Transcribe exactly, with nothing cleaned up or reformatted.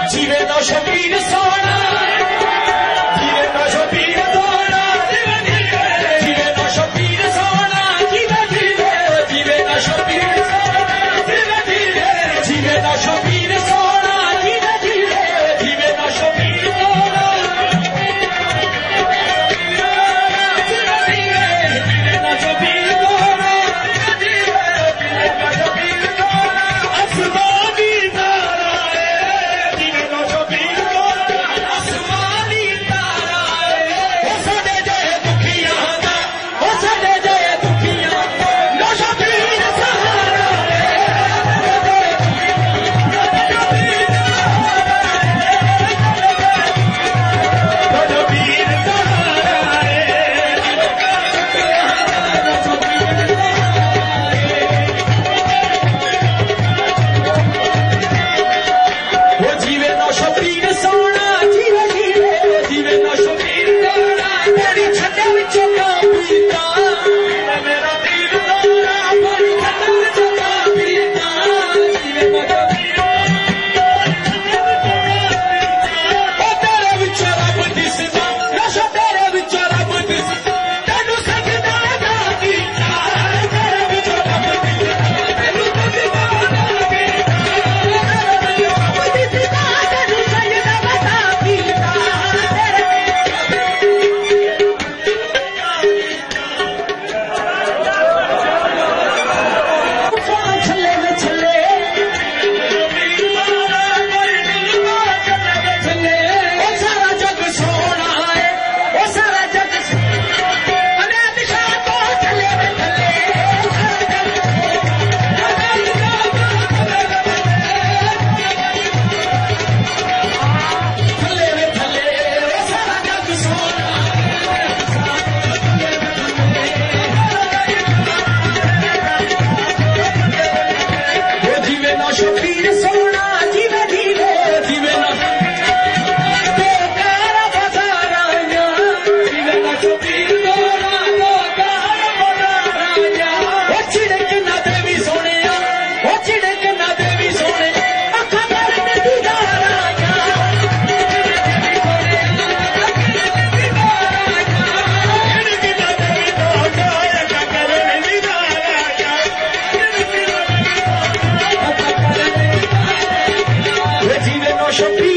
जीवे तो शबीर सोना जीवे तो शबीर सोना जीवे तो शबीर सोना जीवे जीवे जीवे तो शबीर सोना जीवे जीवे जीवे तो शबीर सोना जीवे जीवे जीवे तो शबीर सोना जीवे तो शबीर सोना जीवे जीवे तो शबीर सोना आसमानी तारा है जीवे तो शबीर सोना आसमानी तारा है ओ साडे जय दुखियां दा ओ साडे जय दुखियां दा शबीर सहारा है शबीर सहारा है वो जीवे ना शबीर सोना जीवे जीवे जीवे ना शबीर सोना तेरी छड्डे विचों का पीता मेरा दिल सोना तेरी छड्डे विचों का पीता जीवे ना शबीर ओ तेरे विचों रब दिसदा नशा तेरे विचों रब दिसदा तेनू सजदा दा कीता तेरे विचों रब दिसदा तेनू सजदा दा कीता शबीर सोना जीवे जीवे जीवे ना तो कारा बजाराया जीवे ना शबीर सोना तो कारा बजाराया ओ छिड़क ना देवी सोने ओ छिड़क ना देवी सोने अखा करने दीदाराया देवी सोने छिड़क ना देवी तो जाए अखा करने दीदाराया जीवे नो शबीर